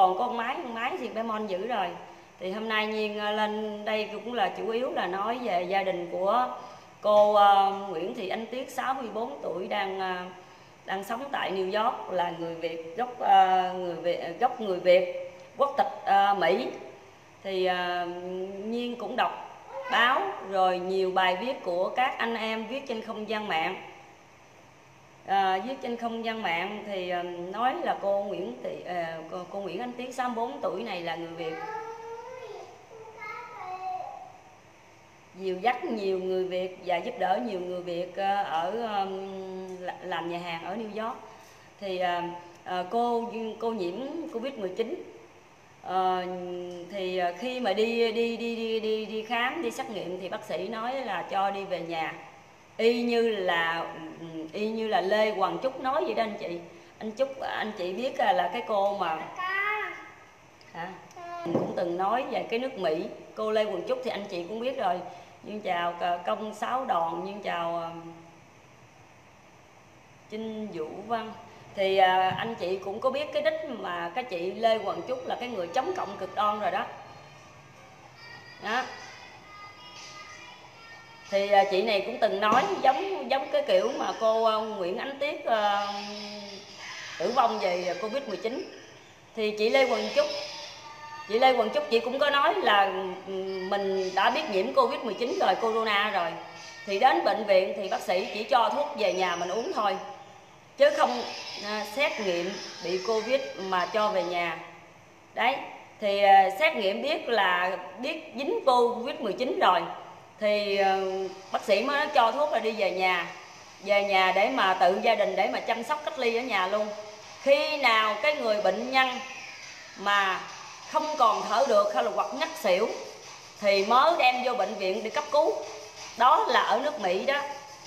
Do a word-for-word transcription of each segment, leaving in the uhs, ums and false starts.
còn con máy con máy thì bé Mon giữ rồi. Thì hôm nay Nhiên lên đây cũng là chủ yếu là nói về gia đình của cô uh, Nguyễn Thị Ánh Tuyết, sáu mươi bốn tuổi, đang uh, đang sống tại New York, là người Việt gốc uh, người Việt gốc người Việt quốc tịch uh, Mỹ. Thì uh, Nhiên cũng đọc báo rồi nhiều bài viết của các anh em viết trên không gian mạng. À, viết trên không gian mạng thì uh, nói là cô Nguyễn Thị uh, cô, cô Nguyễn Ánh Tuyết sáu mươi bốn tuổi này là người Việt, dìu dắt nhiều người Việt và giúp đỡ nhiều người Việt ở um, làm nhà hàng ở New York. Thì uh, uh, cô cô nhiễm Covid mười chín. Uh, thì khi mà đi đi đi đi đi đi khám, đi xét nghiệm thì bác sĩ nói là cho đi về nhà, y như là y như là Lê Hoàng Trúc nói vậy đó anh chị. Anh Trúc anh chị biết là cái cô mà hả? Cũng từng nói về cái nước Mỹ. Cô Lê Hoàng Trúc thì anh chị cũng biết rồi. Nhưng chào Công Sáu Đòn, nhưng chào Trinh Vũ Văn. Thì à, anh chị cũng có biết cái đích mà cái chị Lê Hoàng Trúc là cái người chống cộng cực đoan rồi đó. Đó. Thì à, chị này cũng từng nói giống giống cái kiểu mà cô à, Nguyễn Ánh Tuyết à, tử vong về Covid mười chín. Thì chị Lê Hoàng Trúc Chị Lê Hoàng Trúc chị cũng có nói là mình đã biết nhiễm Covid mười chín rồi, corona rồi, thì đến bệnh viện thì bác sĩ chỉ cho thuốc về nhà mình uống thôi, chứ không à, xét nghiệm bị Covid mà cho về nhà. Đấy, thì à, xét nghiệm biết là biết dính Covid mười chín rồi thì à, bác sĩ mới cho thuốc là đi về nhà, về nhà để mà tự gia đình để mà chăm sóc cách ly ở nhà luôn. Khi nào cái người bệnh nhân mà không còn thở được hay là hoặc ngất xỉu thì mới đem vô bệnh viện để cấp cứu. Đó là ở nước Mỹ đó,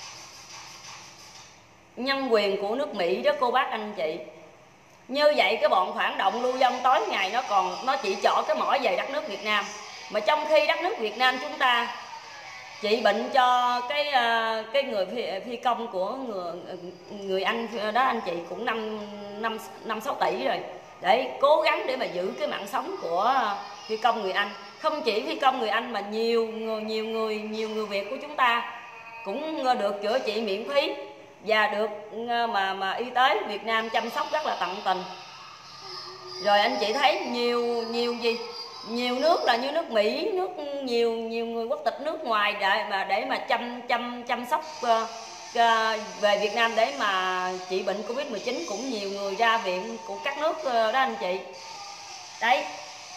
nhân quyền của nước Mỹ đó cô bác anh chị. Như vậy cái bọn phản động lưu vong tối ngày nó còn nó chỉ trỏ cái mỏ về đất nước Việt Nam, mà trong khi đất nước Việt Nam chúng ta trị bệnh cho cái cái người phi, phi công của người người Anh đó anh chị cũng năm năm năm sáu tỷ rồi, để cố gắng để mà giữ cái mạng sống của phi công người Anh. Không chỉ phi công người Anh mà nhiều người nhiều người nhiều người Việt của chúng ta cũng được chữa trị miễn phí và được mà mà y tế Việt Nam chăm sóc rất là tận tình. Rồi anh chị thấy nhiều nhiều gì nhiều nước là như nước Mỹ, nước nhiều nhiều người quốc tịch nước ngoài để mà để mà chăm chăm chăm sóc uh, uh, về Việt Nam để mà trị bệnh Covid mười chín, cũng nhiều người ra viện của các nước uh, đó anh chị. Đấy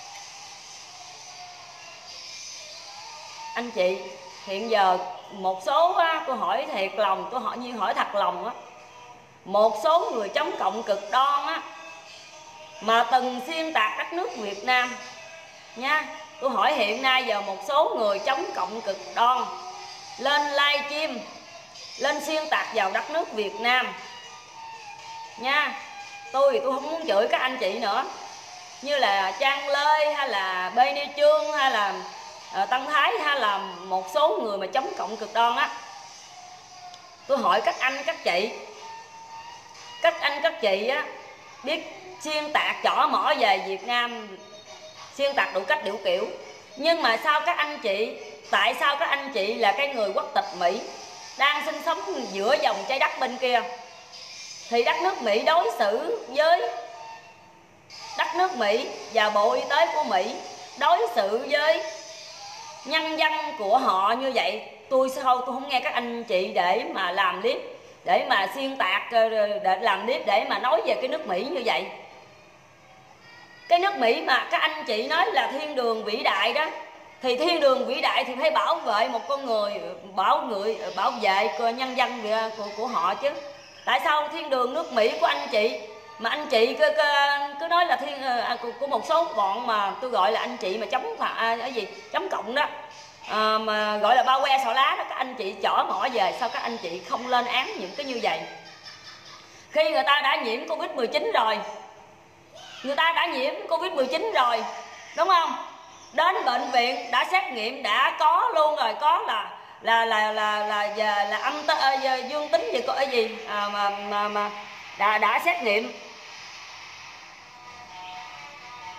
anh chị, hiện giờ một số á, tôi hỏi thiệt lòng, tôi hỏi như hỏi thật lòng á, một số người chống cộng cực đoan á mà từng xuyên tạc đất nước Việt Nam nha. Tôi hỏi hiện nay giờ một số người chống cộng cực đoan lên livestream, lên xuyên tạc vào đất nước Việt Nam nha. Tôi thì tôi không muốn chửi các anh chị nữa, như là Trang Lê hay là Bê Ni Trương hay là uh, Tân Thái hay là một số người mà chống cộng cực đoan á. Tôi hỏi các anh các chị, các anh các chị á biết xuyên tạc chỏ mỏ về Việt Nam, xuyên tạc đủ cách đủ kiểu, nhưng mà sao các anh chị, tại sao các anh chị là cái người quốc tịch Mỹ đang sinh sống giữa dòng trái đất bên kia, thì đất nước Mỹ đối xử với đất nước Mỹ và Bộ Y tế của Mỹ đối xử với nhân dân của họ như vậy, tôi sao tôi không nghe các anh chị để mà làm clip, để mà xuyên tạc, để làm clip để mà nói về cái nước Mỹ như vậy. Cái nước Mỹ mà các anh chị nói là thiên đường vĩ đại đó, thì thiên đường vĩ đại thì phải bảo vệ một con người, bảo người bảo vệ nhân dân của, của họ chứ. Tại sao thiên đường nước Mỹ của anh chị mà anh chị cứ, cứ, cứ nói là thiên à, của, của một số bọn mà tôi gọi là anh chị mà chống à, cái gì chống cộng đó, à, mà gọi là bao que sọ lá đó, các anh chị chỏ mỏ về, sao các anh chị không lên án những cái như vậy? Khi người ta đã nhiễm Covid mười chín rồi, người ta đã nhiễm Covid mười chín rồi đúng không, đến bệnh viện đã xét nghiệm đã có luôn rồi, có là là là là là là, là âm t, uh, dương tính gì có cái gì à, mà mà mà đã đã xét nghiệm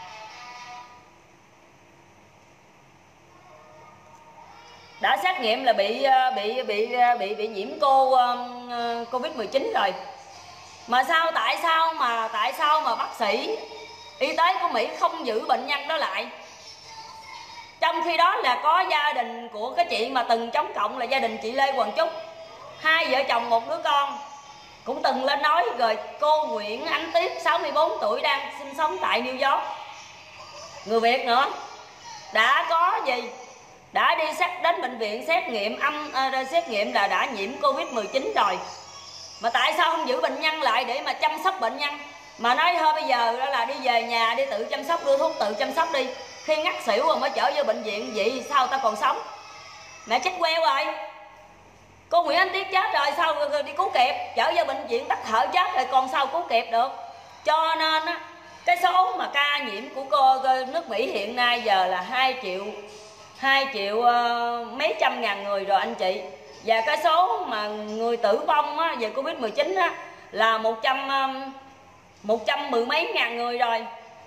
đã xét nghiệm là bị bị bị bị bị nhiễm cô Covid mười chín rồi. Mà sao tại sao mà tại sao mà bác sĩ y tế của Mỹ không giữ bệnh nhân đó lại? Trong khi đó là có gia đình của cái chị mà từng chống cộng là gia đình chị Lê Hoàng Trúc, hai vợ chồng một đứa con, cũng từng lên nói rồi. Cô Nguyễn Ánh Tuyết sáu mươi bốn tuổi đang sinh sống tại New York, người Việt nữa, đã có gì đã đi xét đến bệnh viện xét nghiệm âm à, xét nghiệm là đã nhiễm Covid mười chín rồi. Mà tại sao không giữ bệnh nhân lại để mà chăm sóc bệnh nhân, mà nói thôi bây giờ đó là đi về nhà đi tự chăm sóc, đưa thuốc tự chăm sóc đi, khi ngắt xỉu rồi mới chở vô bệnh viện, vậy sao ta còn sống? Mẹ chết queo rồi. Cô Nguyễn Ánh Tuyết chết rồi sao rồi đi cứu kịp, chở vô bệnh viện tắt thở chết rồi còn sao cứu kịp được. Cho nên á, cái số mà ca nhiễm của cô nước Mỹ hiện nay giờ là hai triệu hai triệu uh, mấy trăm ngàn người rồi anh chị. Và cái số mà người tử vong á, về Covid mười chín á, là một trăm um, một trăm mười mấy ngàn người rồi.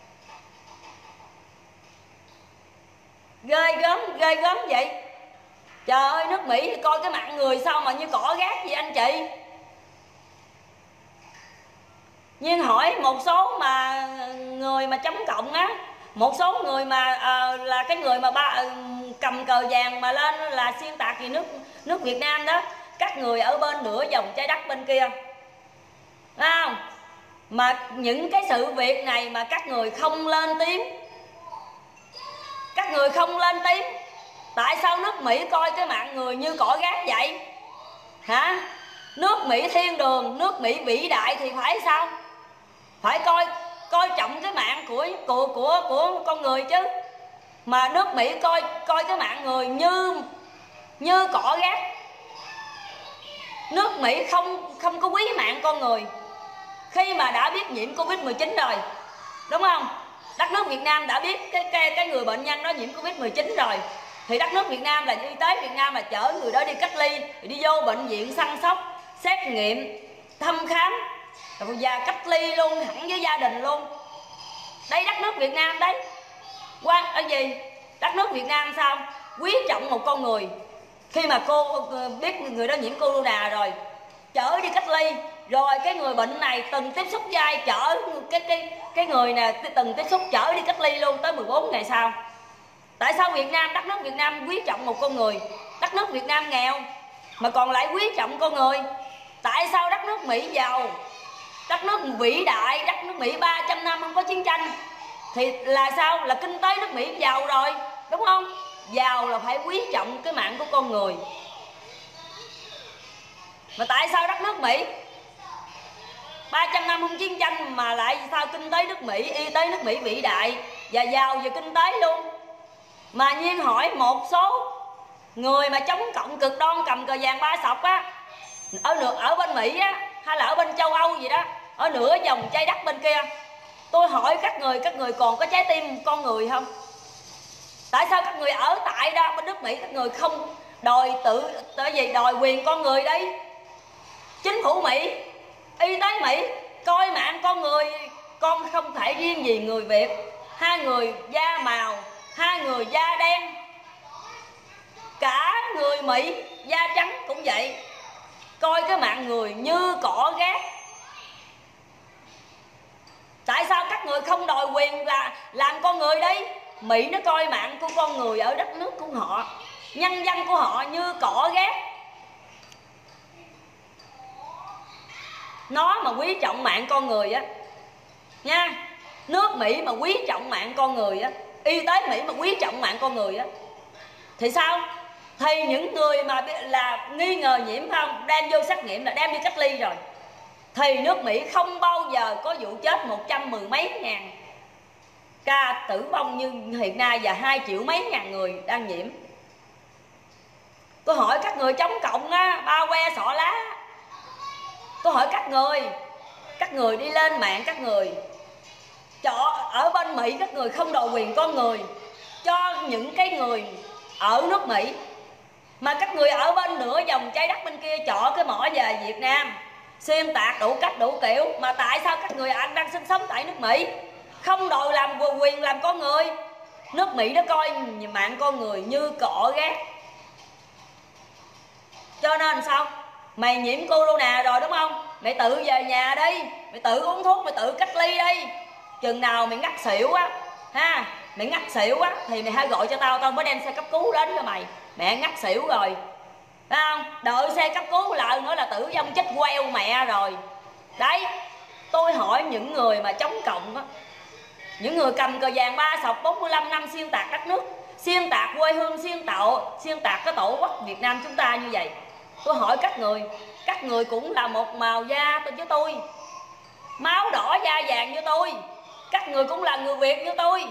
Ghê gớm, ghê gớm vậy. Trời ơi, nước Mỹ coi cái mạng người sao mà như cỏ rác vậy anh chị. Nhưng hỏi một số mà người mà chống cộng á, một số người mà à, là cái người mà ba à, cầm cờ vàng mà lên là xuyên tạc gì nước nước Việt Nam đó, các người ở bên nửa vòng trái đất bên kia, thấy không? Mà những cái sự việc này mà các người không lên tiếng, các người không lên tiếng, tại sao nước Mỹ coi cái mạng người như cỏ rác vậy hả? Nước Mỹ thiên đường, nước Mỹ vĩ đại thì phải sao? Phải coi coi trọng cái mạng của của của của con người chứ. Mà nước Mỹ coi coi cái mạng người như như cỏ rác. Nước Mỹ không không có quý mạng con người khi mà đã biết nhiễm Covid mười chín rồi, đúng không? Đất nước Việt Nam đã biết cái cái cái người bệnh nhân đó nhiễm Covid mười chín rồi, thì đất nước Việt Nam là y tế Việt Nam là chở người đó đi cách ly, đi vô bệnh viện săn sóc, xét nghiệm, thăm khám và cách ly luôn hẳn với gia đình luôn. Đây đất nước Việt Nam đấy. Quan ở gì? Đất nước Việt Nam sao? Quý trọng một con người. Khi mà cô biết người đó nhiễm corona rồi, chở đi cách ly, rồi cái người bệnh này từng tiếp xúc với ai, chở cái cái cái người nè từng tiếp xúc chở đi cách ly luôn tới mười bốn ngày sau. Tại sao Việt Nam, đất nước Việt Nam quý trọng một con người? Đất nước Việt Nam nghèo mà còn lại quý trọng con người. Tại sao đất nước Mỹ giàu, đất nước vĩ đại, đất nước Mỹ ba trăm năm không có chiến tranh, thì là sao? Là kinh tế nước Mỹ giàu rồi, đúng không? Giàu là phải quý trọng cái mạng của con người. Mà tại sao đất nước Mỹ ba trăm năm không chiến tranh mà lại sao kinh tế nước Mỹ, y tế nước Mỹ vĩ đại và giàu về kinh tế luôn? Mà Nhiên hỏi một số người mà chống cộng cực đoan cầm cờ vàng ba sọc á, ở nửa ở bên Mỹ á, hay là ở bên châu Âu gì đó, ở nửa vòng trái đất bên kia, tôi hỏi các người, các người còn có trái tim con người không? Tại sao các người ở tại đó bên nước Mỹ các người không đòi tự tại gì đòi quyền con người đi? Chính phủ Mỹ, y tế Mỹ coi mạng con người, con không thể riêng gì người Việt, hai người da màu, hai người da đen, cả người Mỹ da trắng cũng vậy, coi cái mạng người như cỏ rác. Tại sao các người không đòi quyền là làm con người đi? Mỹ nó coi mạng của con người ở đất nước của họ, nhân dân của họ như cỏ rác. Nó mà quý trọng mạng con người á nha, nước Mỹ mà quý trọng mạng con người á, y tế Mỹ mà quý trọng mạng con người á, thì sao? Thì những người mà là nghi ngờ nhiễm không, đem vô xét nghiệm là đem đi cách ly rồi, thì nước Mỹ không bao giờ có vụ chết một trăm mười mấy ngàn ca tử vong như hiện nay và hai triệu mấy ngàn người đang nhiễm. Tôi hỏi các người chống cộng á, bao que sọ lá, tôi hỏi các người, các người đi lên mạng, các người chọ ở bên Mỹ, các người không đòi quyền con người cho những cái người ở nước Mỹ, mà các người ở bên nửa vòng trái đất bên kia chọ cái mỏ về Việt Nam, xuyên tạc đủ cách đủ kiểu. Mà tại sao các người anh đang sinh sống tại nước Mỹ không đòi làm quyền làm con người? Nước Mỹ nó coi mạng con người như cỏ rác. Cho nên sao? Mày nhiễm corona rồi đúng không? Mày tự về nhà đi, mày tự uống thuốc, mày tự cách ly đi. Chừng nào mày ngắt xỉu á ha, mày ngắt xỉu á thì mày hãy gọi cho tao, tao mới đem xe cấp cứu đến cho mày. Mẹ ngắt xỉu rồi, phải không? Đợi xe cấp cứu lại nữa là tử vong chết queo mẹ rồi. Đấy, tôi hỏi những người mà chống cộng á, những người cầm cờ vàng ba sọc bốn mươi lăm năm xuyên tạc đất nước, xuyên tạc quê hương, xuyên tạo xuyên tạc cái tổ quốc Việt Nam chúng ta như vậy. Tôi hỏi các người, các người cũng là một màu da với tôi, máu đỏ da vàng như tôi, các người cũng là người Việt như tôi,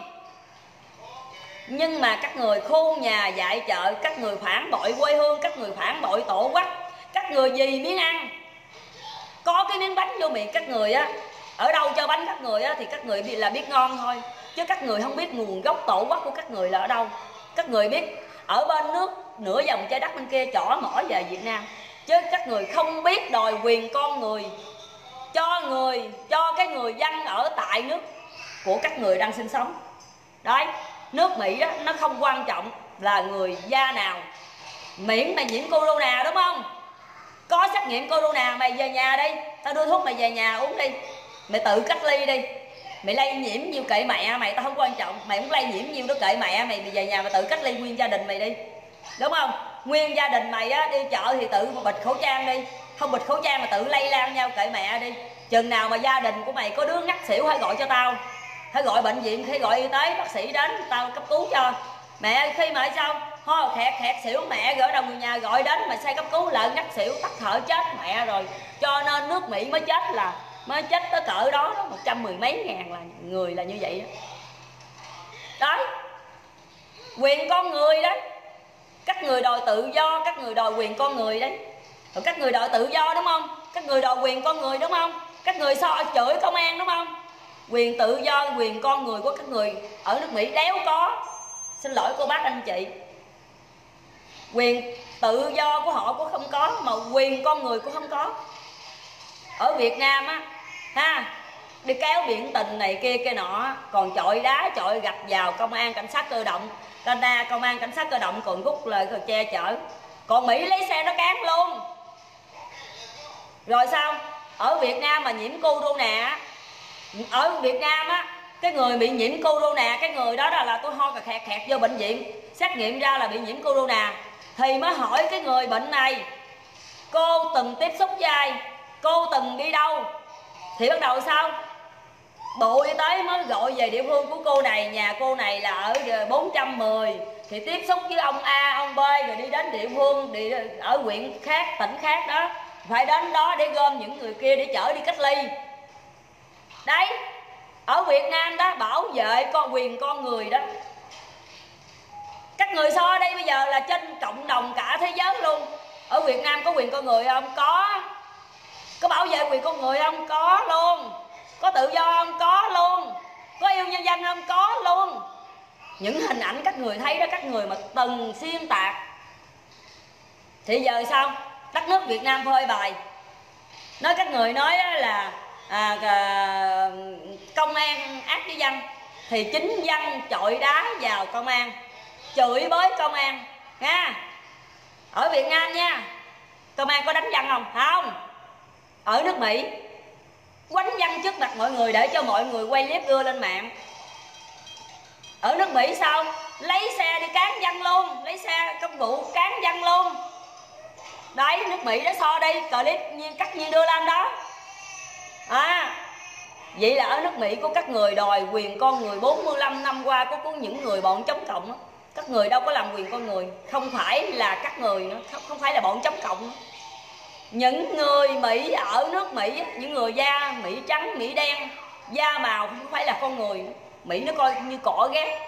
nhưng mà các người khôn nhà dạy chợ, các người phản bội quê hương, các người phản bội tổ quốc, các người vì miếng ăn, có cái miếng bánh vô miệng các người á, ở đâu cho bánh các người á thì các người là biết ngon thôi, chứ các người không biết nguồn gốc tổ quốc của các người là ở đâu. Các người biết ở bên nước nửa vòng trái đất bên kia chỏ mỏ về Việt Nam, chứ các người không biết đòi quyền con người cho người cho cái người dân ở tại nước của các người đang sinh sống. Đấy, nước Mỹ đó nó không quan trọng là người da nào, miễn mày nhiễm corona đúng không? Có xét nghiệm corona mày về nhà đi, tao đưa thuốc mày về nhà uống đi, mày tự cách ly đi, mày lây nhiễm nhiêu kệ mẹ mày, tao không quan trọng, mày muốn lây nhiễm nhiêu đó kệ mẹ mày, mày về nhà mày tự cách ly nguyên gia đình mày đi, đúng không? Nguyên gia đình mày á, đi chợ thì tự bịt khẩu trang đi, không bịt khẩu trang mà tự lây lan nhau kệ mẹ đi. Chừng nào mà gia đình của mày có đứa ngắt xỉu hãy gọi cho tao, hãy gọi bệnh viện, hãy gọi y tế bác sĩ đến tao cấp cứu cho. Mẹ khi mà sao ho khẹt khẹt xỉu mẹ gửi đồng người nhà gọi đến mà xe cấp cứu lại ngắt xỉu tắt thở chết mẹ rồi. Cho nên nước Mỹ mới chết là mới chết tới cỡ đó, đó một trăm mười mấy ngàn là người là như vậy đó. Đấy, quyền con người đấy, các người đòi tự do, các người đòi quyền con người đấy. Rồi các người đòi tự do đúng không? Các người đòi quyền con người đúng không? Các người so chửi công an đúng không? Quyền tự do, quyền con người của các người ở nước Mỹ đéo có. Xin lỗi cô bác anh chị, quyền tự do của họ cũng không có, mà quyền con người cũng không có. Ở Việt Nam á ha, đi kéo biển tình này kia kia nọ, còn chọi đá chọi gạch vào công an cảnh sát cơ động, Canada công an cảnh sát cơ động còn rút lời còn che chở. Còn Mỹ lấy xe nó cán luôn. Rồi sao? Ở Việt Nam mà nhiễm corona, ở Việt Nam á, cái người bị nhiễm corona, cái người đó là, là tôi ho cà khẹt khẹt vô bệnh viện, xét nghiệm ra là bị nhiễm corona, thì mới hỏi cái người bệnh này cô từng tiếp xúc với ai, cô từng đi đâu, thì bắt đầu sao? Bộ Y tế mới gọi về địa phương của cô này, nhà cô này là ở bốn trăm mười, thì tiếp xúc với ông A, ông B, rồi đi đến địa phương đi ở huyện khác, tỉnh khác đó, phải đến đó để gom những người kia để chở đi cách ly. Đấy, ở Việt Nam đó bảo vệ con quyền con người đó. Các người so đây bây giờ là trên cộng đồng cả thế giới luôn. Ở Việt Nam có quyền con người không? Có. Có bảo vệ quyền con người không? Có luôn. Có tự do không? Có luôn. Có yêu nhân dân không? Có luôn. Những hình ảnh các người thấy đó, các người mà từng xuyên tạc. Thì giờ sao? Đất nước Việt Nam phơi bày. Nói các người nói là à, à, công an ác với dân, thì chính dân chọi đá vào công an, chửi bới công an nha. Ở Việt Nam nha, công an có đánh dân không? Không. Ở nước Mỹ quánh dân trước mặt mọi người để cho mọi người quay clip đưa lên mạng. Ở nước Mỹ sao? Lấy xe đi cán dân luôn, lấy xe công vụ cán dân luôn. Đấy, nước Mỹ đó so đi, clip nhiên cắt nhiên đưa lên đó. À, vậy là ở nước Mỹ của các người đòi quyền con người bốn mươi lăm năm qua có của những người bọn chống cộng đó. Các người đâu có làm quyền con người, không phải là các người nữa, không phải là bọn chống cộng nữa. Những người Mỹ ở nước Mỹ, những người da Mỹ trắng, Mỹ đen, da màu không phải là con người nữa. Mỹ nó coi như cỏ ghét.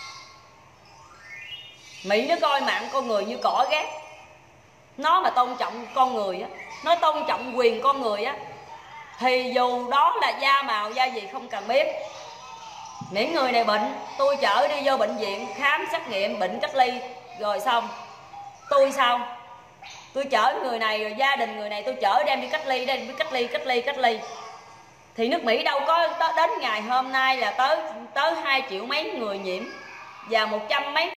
Mỹ nó coi mạng con người như cỏ ghét. Nó mà tôn trọng con người á, nó tôn trọng quyền con người á, thì dù đó là da màu da gì không cần biết. Những người này bệnh, tôi chở đi vô bệnh viện khám xét nghiệm bệnh cách ly rồi xong. Tôi sao? Tôi chở người này rồi gia đình người này tôi chở đem đi cách ly, đem đi cách ly cách ly cách ly. Thì nước Mỹ đâu có đến ngày hôm nay là tới tới hai triệu mấy người nhiễm và một trăm mấy